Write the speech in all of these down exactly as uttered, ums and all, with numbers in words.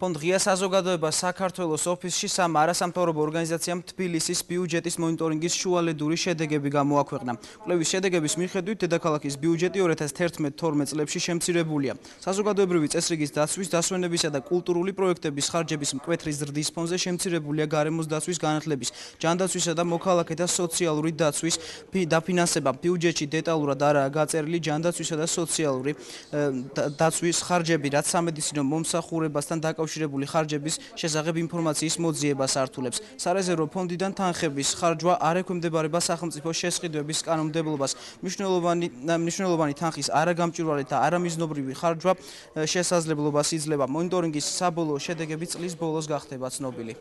ფონდ ღია საზოგადოება საქართველოს ოფისში სამ არასამთავრობო ორგანიზაციამ თბილისის ბიუჯეტის მონიტორინგის შუალედური შედეგები გამოაქვეყნა. კვლევის შედეგების მიხედვით დედაქალაქის ბიუჯეტი ორი ათას თერთმეტ თორმეტ წლებში შემცირებულია. საზოგადოებრივი წესრიგის დაცვის, დასვენებისა და კულტურული პროექტების ხარჯების მკვეთრი ზრდის ფონზე შემცირებულია გარემოს დაცვის განათლების, ჯანდაცვისა და მოქალაქეთა სოციალური დაცვის დაფინანსება. ბიუჯეტში დეტალურად არაა გაწერილი ჯანდაცვისა და სოციალური დაცვის ხარჯები, რაც სამედიცინო მომსახურებასთან დაკავშირებული ხარჯების შესახებ ინფორმაციის მოძიებას ართულებს. სარეზერვო ფონდიდან თანხების ხარჯვა არ ექვემდებარება სახელმწიფოს შესყიდვების კანონმდებლობას. მნიშვნელოვანი მნიშვნელოვანი თანხის არაგამჭვირვალე და არამიზნობრივი ხარჯვა შესაძლებლობას იძლევა. მონიტორინგის საბოლოო შედეგები წლის ბოლოს გახდება ცნობილი.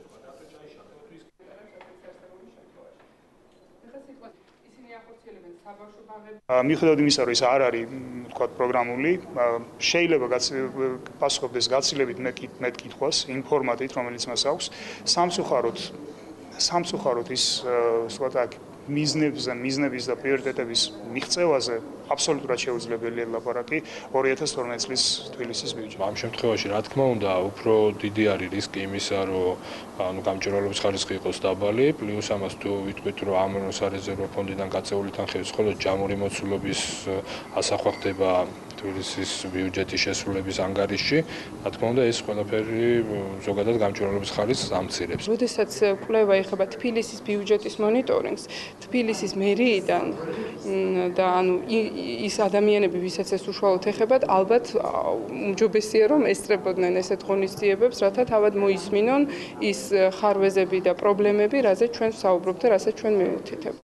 მიუხედავად იმისა, რომ ის არ არის ვთქვათ პროგრამული, შეიძლება პასუხობდეს გაცილებით მეტ კითხვას იმ ფორმატით, რომელიც მას აქვს. სამწუხაროდ სამწუხაროდ ის ვთქვათ მიზნებს და მიზნების და პრიორიტეტების მიღწევაზე აბსოლუტურად შეუძლებელია ლაპარაკი ორი ათას თორმეტ წლის თბილისის ბიუჯეტში. ამ შემთხვევაში, რა თქმა უნდა, უფრო დიდი არის რისკი იმისა, რომ ანუ გამჭვირვალობის ხარისხი იყოს დაბალი, პლუს ამას თუ ვიტყვით, რომ ამ სარეზერვო ფონდიდან გაწეული თანხების მხოლოდ ჯამური მოცულობის ასახვა ხდება თბილისის ბიუჯეტის შესრულების ანგარიშში, რა თქმა უნდა, ეს ყველაფერი ზოგადად გამჭვირვალობის ხარისხს ამცირებს. როდესაც კვლევა ეხება თბილისის ბიუჯეტის მონიტორინგს, თბილისის მერიიდან და ანუ ის ადამიანები, ვისაც ეს უშუალოდ ეხებათ, ალბათ უმჯობესია, რომ ესწრებოდნენ ესეთ ღონისძიებებს, რათა თავად მოისმინონ ის ხარვეზები და პრობლემები, რაზეც ჩვენ ვსაუბრობთ და რასაც ჩვენ მივუთითებთ.